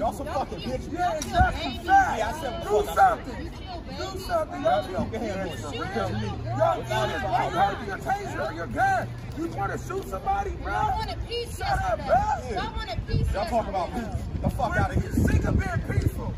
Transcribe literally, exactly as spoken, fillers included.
Y'all some fucking bitches. Yeah, exactly. Fact. Yeah, I said Do something. Do something. Y'all Y'all go ahead and shoot me. Y'all use your taser or your gun. You want to shoot somebody, bro? Y'all wanted peace Shut up, yesterday. bro. Y'all wanted peace Y'all talk about yesterday. peace. The fuck out of here. Sick of being peaceful.